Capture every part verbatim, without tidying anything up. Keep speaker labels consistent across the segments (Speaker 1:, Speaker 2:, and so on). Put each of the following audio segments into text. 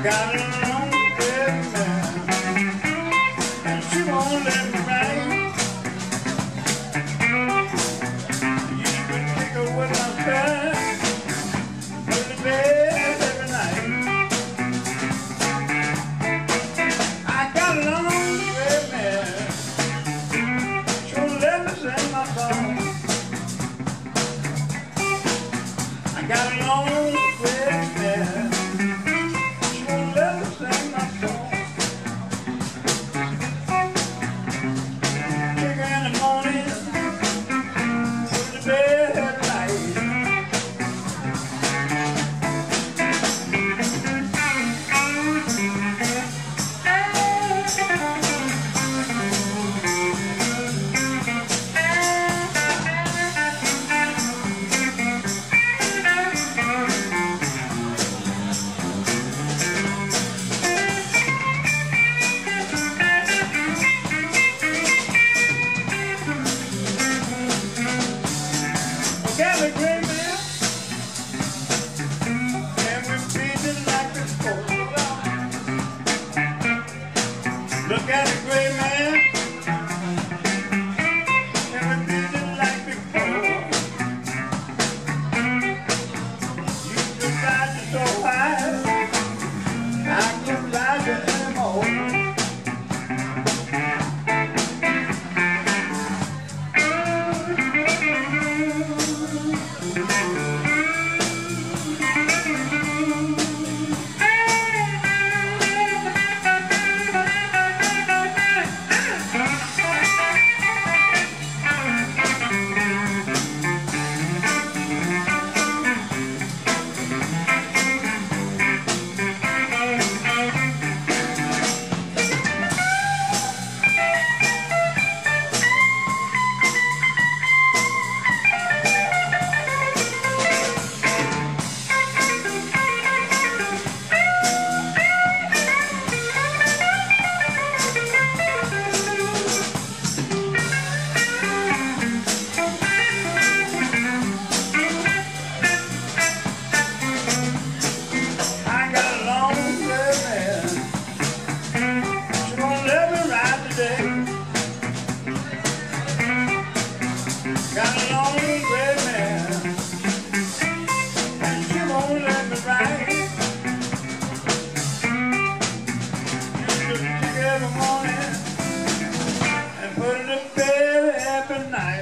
Speaker 1: got a long red mare, and she won't let me ride. You can kick her with my pad, put her to bed every night. I got a long red mare, she won't let me sing my song. I got a long red mare, she won't let me sing my song. Kick her in the morning, put her to bed at night. Got a great man, and we're feeling like before. Look at a great man, and we're feeling like before. You can ride you so high, I can ride you anymore. Got a long red mare, and she won't let me ride. Used to kick her every morning and put her to bed every night.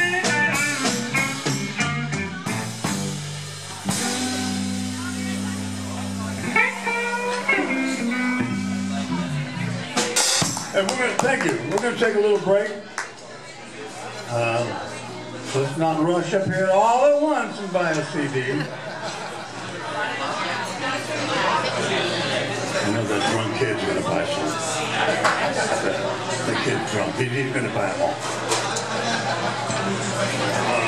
Speaker 1: And we're going to thank you. We're going to take a little break. Uh, Let's not rush up here all at once and buy a C D. I know that drunk kid's going to buy some. The kid's drunk. He's going to buy them all. Uh,